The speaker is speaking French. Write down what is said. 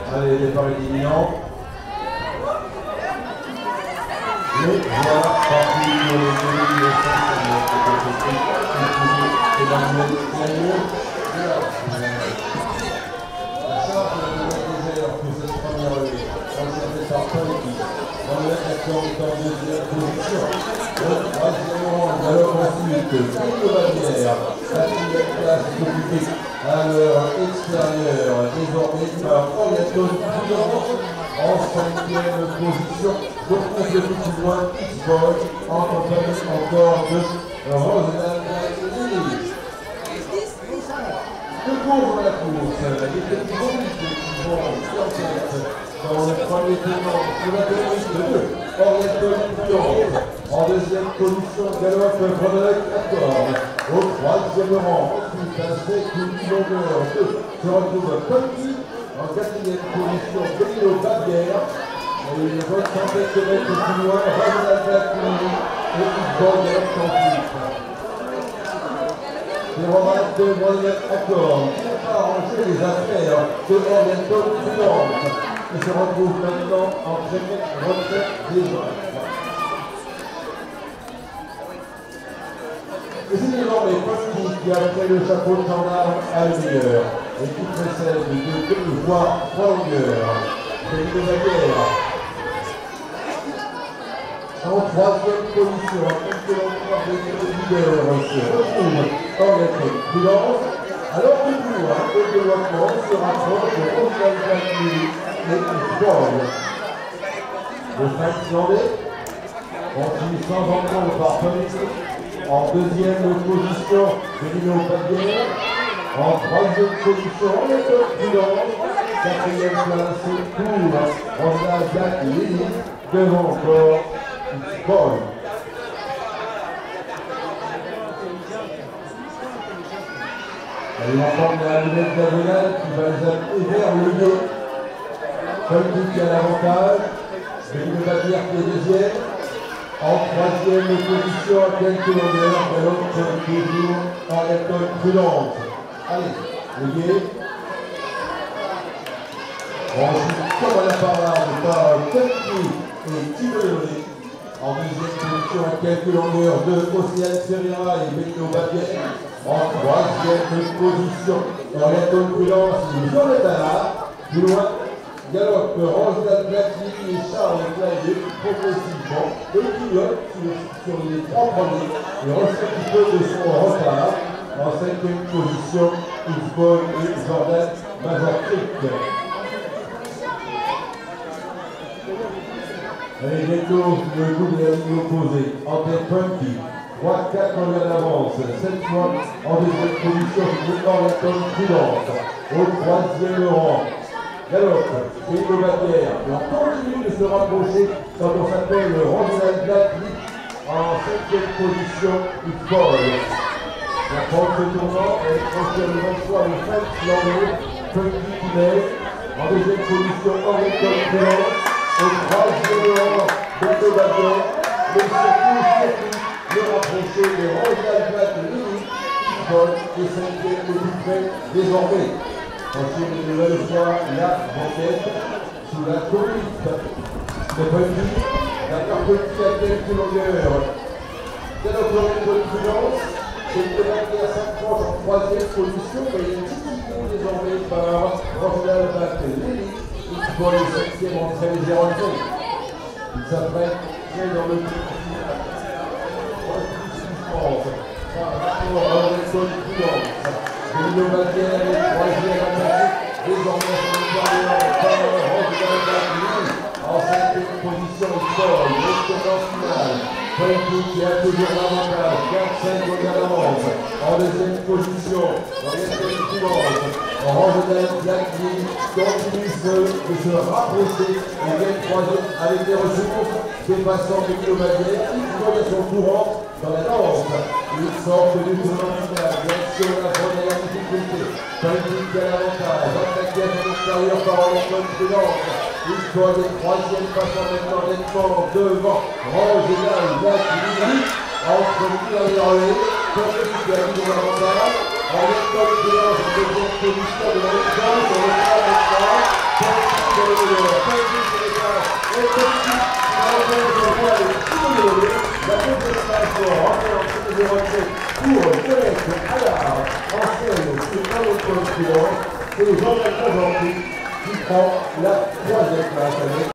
Allez, départ imminent. Et voilà, parti pour les demi de 500 Emmanuel Claireau. La charge de la désert pour cette première levée. Conservé par Paul qui va le mettre en deuxième position. Le troisième rang, alors ensuite, Philippe Bavière. Quatrième place occupée à leur extérieur, désormais par Oriental Prudence en cinquième position. Donc on se dit plus loin, X-Boy, en compagnie encore de Rosenal Lily. De cours la course, les petits groupes qui vont en tête dans le premier tournant sur la demi de 2, Oriental Prudence. En deuxième position, Galope Frédéric Accord. Au troisième rang, ensuite un 7 longueur 2 se retrouve Conti. En quatrième position, Benito Bavière. Et une bonne centaine de mètres plus loin, Rosenal Lily et X-Boy en plus. Les Romains de Moyen Accord qui n'ont pas arrangé les affaires de Oriental Prudence. Qui se retrouve maintenant en première retraite des hommes. Et c'est désormais Conti qui a fait le chapeau de gendarme à le meilleur et qui précède de 2 voire 3 longueurs. Benito Bavière. En troisième position, en quelques longueurs de leader se retrouve Oriental Prudence. Alors que plus loin, le développement se rapproche de Rosenal Lily et X-Boy. Le 5 Islandais continue sans encombre par Politique. En deuxième position, Benito Bavière. En troisième position, Oriental Prudence. Quatrième place pour Rosenal Lily. Devant encore X-Boy. Allez, on forme la lunette diagonale qui va les amener vers le lieu. Politique qui a l'avantage. Benito Bavière qui est deuxième. En troisième position, à quelques longueurs, Galope toujours Oriental Prudence. Allez, le guet. Ensuite, comme à la parade par Conti et Tiboloni. En deuxième position, à quelques longueurs de Océane Ferreira et Benito Bavière. En troisième position, Oriental Prudence et Jonathan Hart. Plus loin, Galope Rosenal Lily et Charles Claireau progressivement. Et pilote sur les 3 premiers et reçoit un peu de son retard. En cinquième position, X-Boy et Jordan Major-Crick. Allez, bientôt le coup de la ligne opposée. En tête Conti. 3-4 en d'avance. 7 fois en deuxième position, c'est Oriental Prudence. Au troisième rang, Galope, Benito Bavière. Et on continue de se rapprocher quand on s'appelle Rosenal Lily. En 5e position, X-Boy. La porte se tournant, elle confirme une fois le 5 Landais, Conti qui mène. En deuxième position, Oriental Prudence. Au troisième rang, Benito Bavière. Mais surtout, le rapprocher de Rosenal Lily, X-Boy et 5e le plus près désormais. Ensuite, une nouvelle fois, la banquette sous la conduite de Conti. D'accord, Conti à quelques longueurs. Galope Oriental Prudence. C'est le Bavière à 5 franches en troisième position, mais il est titillé désormais par Rosenal Lily. X-Boy est 5e en très léger entrée. Il s'apprête très dans le petit par rapport à Oriental Prudence. Benito Bavière est 3e à passer. Désormais, son intérieur par Rosenal Lily. En 5e position, X-Boy, l'expérience finale. Conti qui a toujours l'avantage, 4-5 longueurs d'avance. En deuxième position, Oriental Prudence. Rosenal Lily continue de se rapprocher et vient 3e avec des ressources dépassant Benito Bavière. X-Boy à son courant dans la danse. Il sort du tournant final, direction la première difficulté. Conti qui a l'avantage, attaqué à son extérieur par Oriental Prudence. X-Boy est 3e, passant maintenant nettement devant Rosenal Lily. Entre lui et Relais, Conti qui a toujours l'avantage. Oriental Prudence en deuxième position de la même chance, on le voit maintenant. de retraite pour Colette Allard, ancienne sur un autre prudence, et Jean-Jacques Jean-Pierre qui prend la 3e place.